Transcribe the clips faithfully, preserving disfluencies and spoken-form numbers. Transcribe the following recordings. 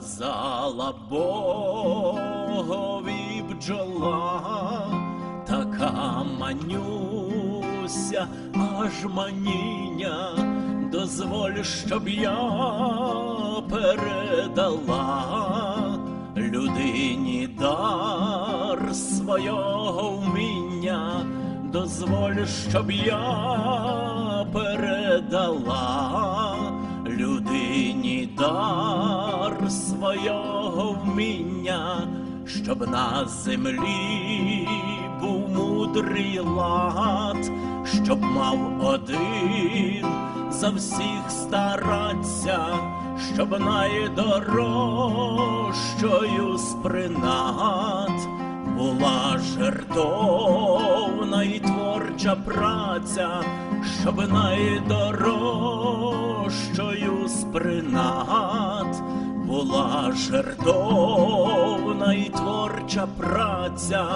сказала Богові бджола, така манюся, аж маніння, дозволь, щоб я передала людині дар свого вміння, дозволь, щоб я передала людині дар свого вміння, щоб на землі був мудрий лад, щоб мав один за всіх стараться, щоб найдорожчою з принад була жертовна і творча праця, щоб найдорожчою з принад була жертовна і творча праця.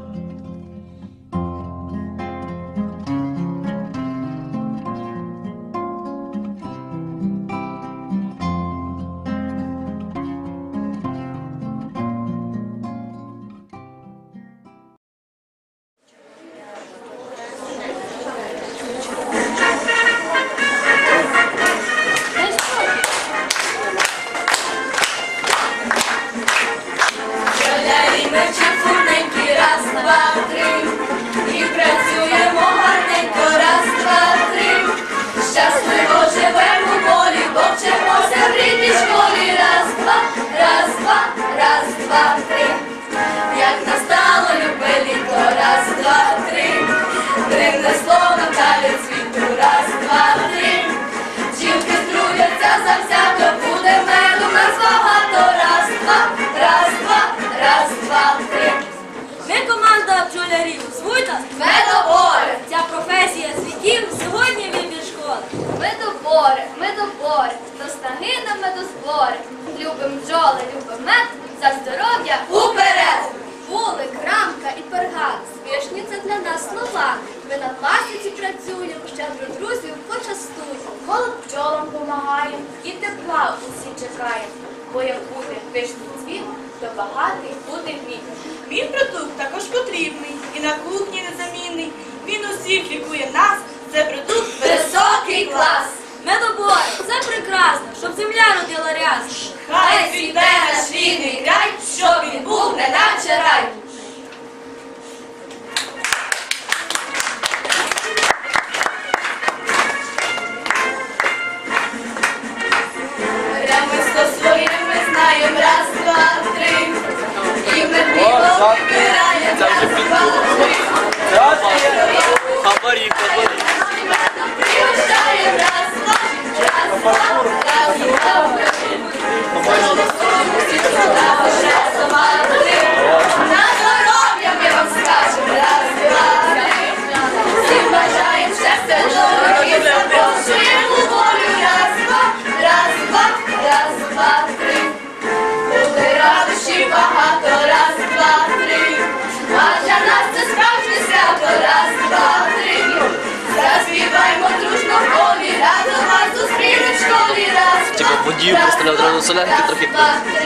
Медобори! Ця професія світів сьогодні вибір школи. Медобори, медобори, до снаги на медозбори. Любим бджоли, любим мед, за здоров'я уперед! Вулик, рамка і перган, спішні це для нас слова. Ми на пасіці працюємо, щедро друзів почастуємо. Голод бджолам помагаємо і тепла усі чекаємо. Бо як буде пишний цвіт, то багатий буде хліб. Він продукт також потрібний і на кухні незамінний. Він усіх лікує нас, це продукт Високий клас! Медобори, це прекрасно, щоб земля родила рясно. Хай цвіте наш рідний край, щоб він був неначе рай. Ремесло своє ми знаємо, раз, два, три. І ми піво вибираємо, раз, два, три. Хабарі, хабарі. Пригощаємо, раз, два, раз, два, раз, два, три. На здоров'я ми вам скажемо, раз, два, три. Всім бажаємо щастя, здоров'я, запрошуємо у волю, раз, два, раз, два, раз, два, три. Буде радощі багато, раз, два, три. А для нас це справжнє свято, раз, два, три. Заспіваймо дружно в колі, разом вас зустрінуть в школі, раз, два, водію поставляв одразу солянки трохи. раз, два,